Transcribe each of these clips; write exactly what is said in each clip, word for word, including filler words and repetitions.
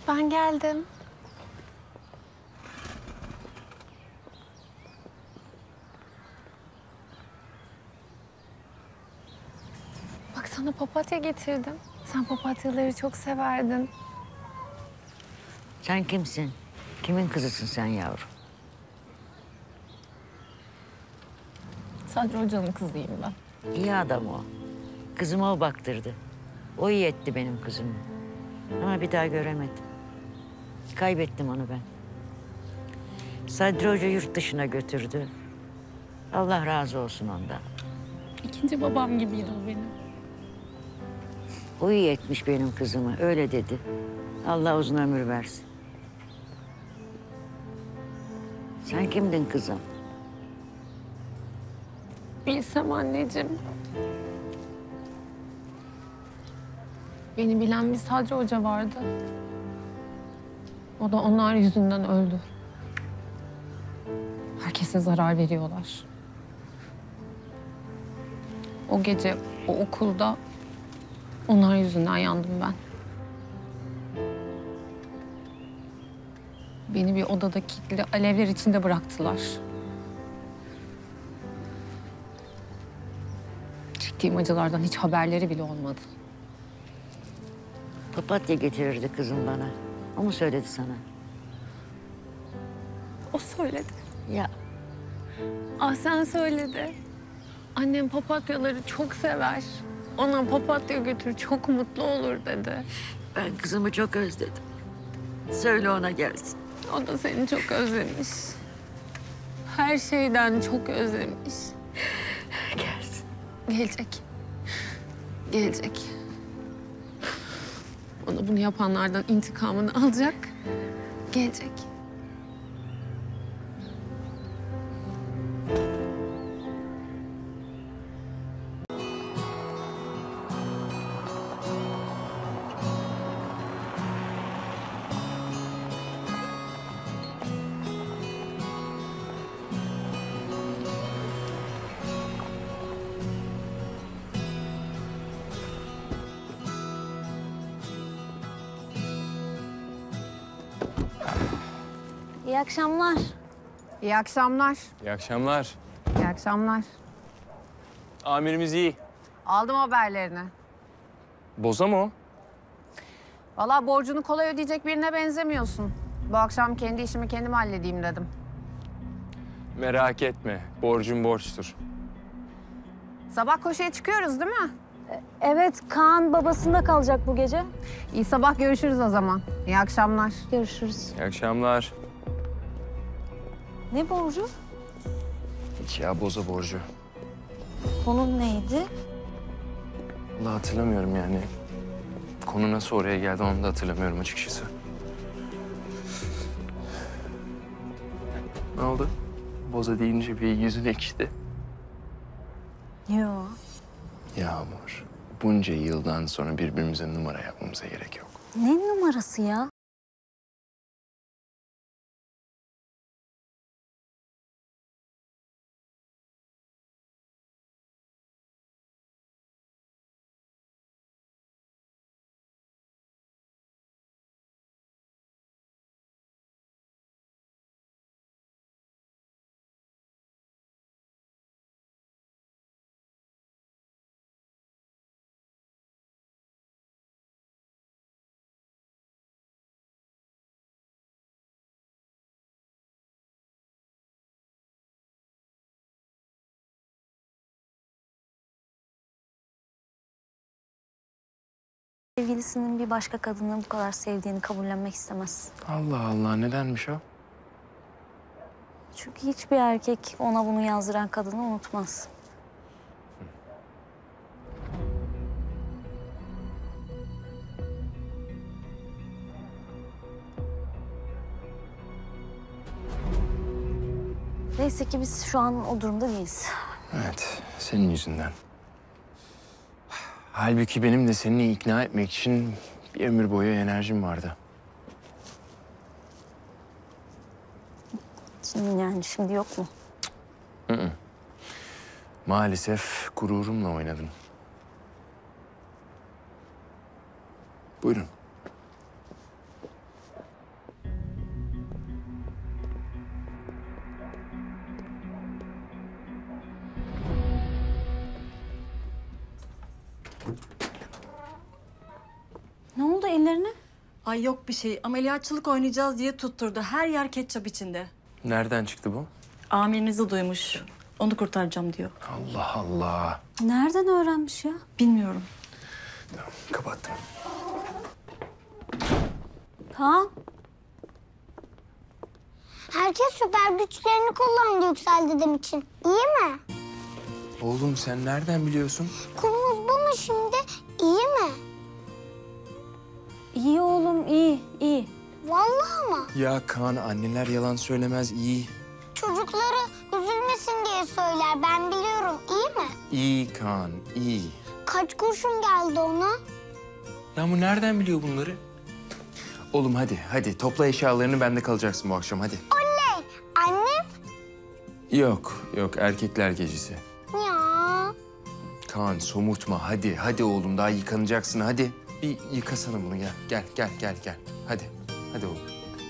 Ben geldim. Bak sana papatya getirdim. Sen papatyaları çok severdin. Sen kimsin? Kimin kızısın sen yavrum? Sadri Hoca'nın kızıyım ben. İyi adam o. Kızıma o baktırdı. O iyi etti benim kızımı. Ama bir daha göremedim. Kaybettim onu ben. Sadri Hoca yurt dışına götürdü. Allah razı olsun ondan. İkinci babam gibiydi o benim. O iyi etmiş benim kızımı, öyle dedi. Allah uzun ömür versin. Sen kimdin kızım? Bilsem anneciğim. Beni bilen bir Sadri Hoca vardı. O da onlar yüzünden öldü. Herkese zarar veriyorlar. O gece o okulda onlar yüzünden yandım ben. Beni bir odada kilitli alevler içinde bıraktılar. Çektiğim acılardan hiç haberleri bile olmadı. Papatya getirirdi kızım bana. O mu söyledi sana? O söyledi. Ya Ah sen söyledi. Annem papatyaları çok sever. Ona papatya götür çok mutlu olur dedi. ben kızımı çok özledim. Söyle ona gelsin. O da seni çok özlemiş. Her şeyden çok özlemiş. Gelsin. Gelecek. Gelecek. Ona bunu yapanlardan intikamını alacak. Gelecek. İyi akşamlar. İyi akşamlar. İyi akşamlar. İyi akşamlar. Amirimiz iyi. Aldım haberlerini. Boza mı o? Vallahi borcunu kolay ödeyecek birine benzemiyorsun. Bu akşam kendi işimi kendim halledeyim dedim. Merak etme. Borcum borçtur. Sabah koşuya çıkıyoruz değil mi? Evet, Kaan babasında kalacak bu gece. İyi sabah görüşürüz o zaman. İyi akşamlar. Görüşürüz. İyi akşamlar. Ne borcu? Hiç ya boza borcu. Konu neydi? Vallahi hatırlamıyorum yani. Konu nasıl oraya geldi onu da hatırlamıyorum açıkçası. Ne oldu? Boza deyince bir yüzün ekşidi. Yo. Yağmur, bunca yıldan sonra birbirimize numara yapmamıza gerek yok. Ne numarası ya? Sevgilisinin bir başka kadını bu kadar sevdiğini kabullenmek istemez. Allah Allah, nedenmiş o? Çünkü hiçbir erkek ona bunu yazdıran kadını unutmaz. Neyse ki biz şu an o durumda değiliz. Evet, senin yüzünden. Halbuki benim de seni ikna etmek için bir ömür boyu enerjim vardı. Şimdi yani şimdi yok mu? Hı hı. Maalesef gururumla oynadın. Buyurun. Ne oldu ellerine? Ay yok bir şey. Ameliyatçılık oynayacağız diye tutturdu. Her yer ketçap içinde. Nereden çıktı bu? Amirinizi duymuş. Onu kurtaracağım diyor. Allah Allah. Nereden öğrenmiş ya? Bilmiyorum. Tamam, kapattım. Kaan. Herkes süper güçlerini kullandı Yüksel dedem için. İyi mi? Oğlum sen nereden biliyorsun? Konumuz bu mu şimdi? İyi mi? İyi oğlum iyi iyi. Vallahi mı? Ya Kaan, anneler yalan söylemez, iyi. Çocukları üzülmesin diye söyler. Ben biliyorum. İyi mi? İyi Kaan, iyi. Kaç kurşun geldi ona? Ya bu nereden biliyor bunları? Oğlum hadi, hadi topla eşyalarını, bende kalacaksın bu akşam, hadi. Oley! Annem? Yok, yok erkekler gecesi. Ya. Kaan somurtma, hadi, hadi oğlum daha yıkanacaksın, hadi. Bir yıkasana bunu, gel, gel, gel, gel, gel. Hadi, hadi oğlum.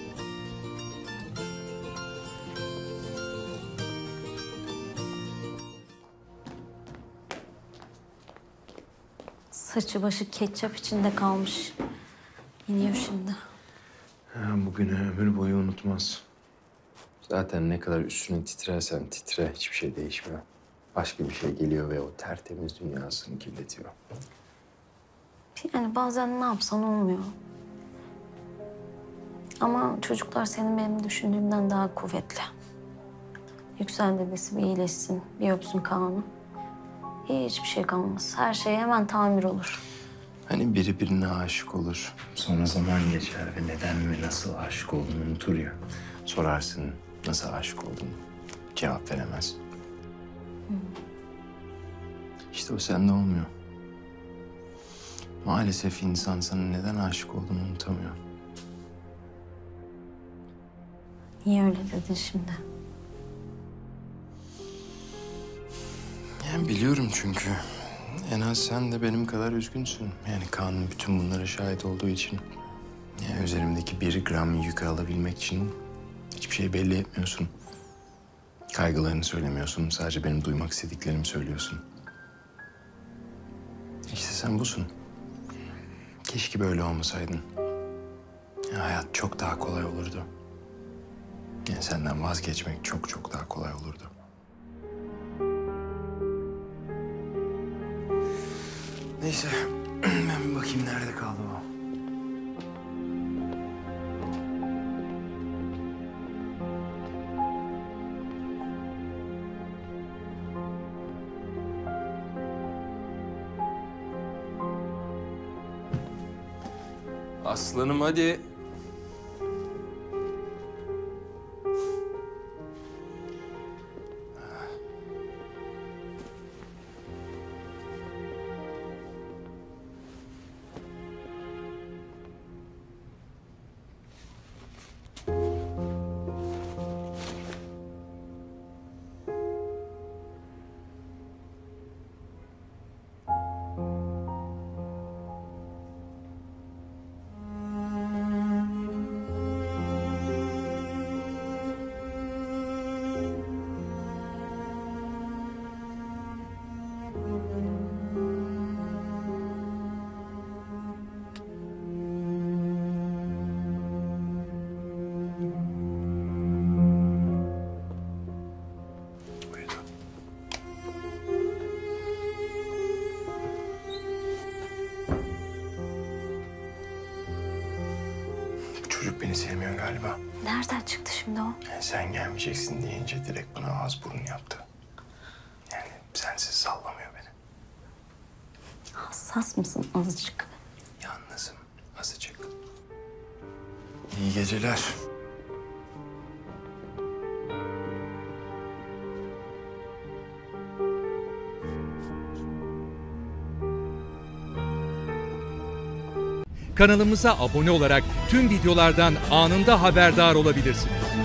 Saçı başı ketçap içinde kalmış. İniyor şimdi. Ha, bugünü ömür boyu unutmaz. Zaten ne kadar üstüne titrersen titre, hiçbir şey değişmiyor. Başka bir şey geliyor ve o tertemiz dünyasını kirletiyor. Yani bazen ne yapsan olmuyor. Ama çocuklar senin benim düşündüğümden daha kuvvetli. Yüksel dedesi bir iyileşsin, bir öpsün Kaan'ı. Hiçbir şey kalmaz. Her şey hemen tamir olur. Hani biri birine aşık olur. Sonra zaman geçer ve neden ve nasıl aşık olduğunu unutur ya. Sorarsın nasıl aşık oldun? Cevap veremez. Hmm. İşte o sende olmuyor. Maalesef insan sana neden aşık olduğunu unutamıyor. Niye öyle dedin şimdi? Yani biliyorum çünkü. En az sen de benim kadar üzgünsün. Yani Kaan'ın bütün bunlara şahit olduğu için. Yani üzerimdeki bir gram yükü alabilmek için hiçbir şey belli etmiyorsun. Kaygılarını söylemiyorsun. Sadece benim duymak istediklerimi söylüyorsun. İşte sen busun. Keşke böyle olmasaydın. Yani hayat çok daha kolay olurdu. Yani senden vazgeçmek çok çok daha kolay olurdu. Neyse, ben bir bakayım nerede kaldı o. Aslanım hadi. Çocuk beni sevmiyor galiba. Nereden çıktı şimdi o? Yani sen gelmeyeceksin deyince direkt bana ağız burun yaptı. Yani sensiz sallamıyor beni. Hassas mısın azıcık? Yalnızım azıcık. İyi geceler. Kanalımıza abone olarak tüm videolardan anında haberdar olabilirsiniz.